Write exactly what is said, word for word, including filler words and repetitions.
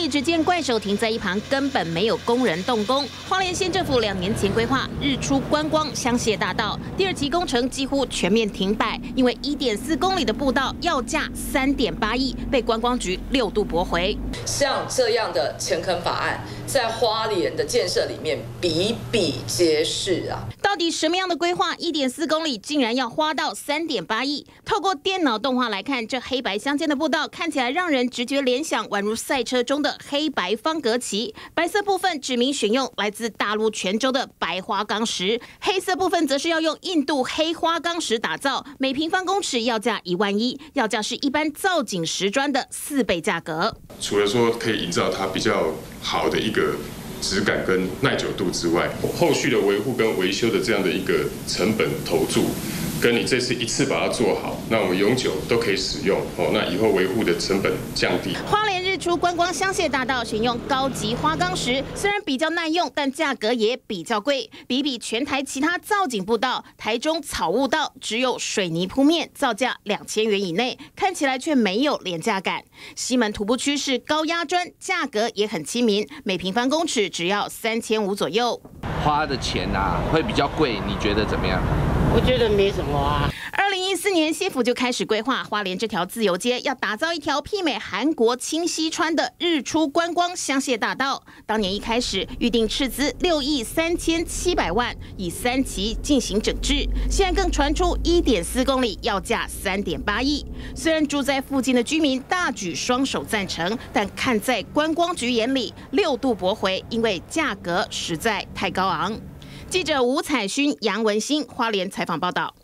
里，只见怪手停在一旁，根本没有工人动工。花莲县政府两年前规划日出观光香榭大道第二期工程几乎全面停摆，因为一点四公里的步道要价三点八亿，被观光局六度驳回。 像这样的前坑法案，在花莲的建设里面比比皆是啊。 到底什么样的规划，一点四公里竟然要花到三点八亿？透过电脑动画来看，这黑白相间的步道看起来让人直觉联想，宛如赛车中的黑白方格旗。白色部分指明选用来自大陆泉州的白花岗石，黑色部分则是要用印度黑花岗石打造，每平方公尺要价一万一，要价是一般造景石砖的四倍价格。 除了说可以营造它比较好的一个质感跟耐久度之外，后续的维护跟维修的这样的一个成本投注，跟你这次一次把它做好，那我们永久都可以使用哦。那以后维护的成本降低。 花莲日出观光香榭大道选用高级花岗石，虽然比较耐用，但价格也比较贵。比比全台其他造景步道，台中草悟道只有水泥铺面，造价两千元以内，看起来却没有廉价感。西门徒步区是高压砖，价格也很亲民，每平方公尺只要三千五左右。 花的钱啊会比较贵，你觉得怎么样？ 我觉得没什么啊。 二零一四年，县府就开始规划花莲这条自由街，要打造一条媲美韩国清溪川的日出观光香榭大道。当年一开始预定斥资六亿三千七百万，以三期进行整治。现在更传出一点四公里要价三点八亿。虽然住在附近的居民大举双手赞成，但看在观光局眼里，六度驳回，因为价格实在太高昂。记者吴彩勋、杨文新花莲采访报道。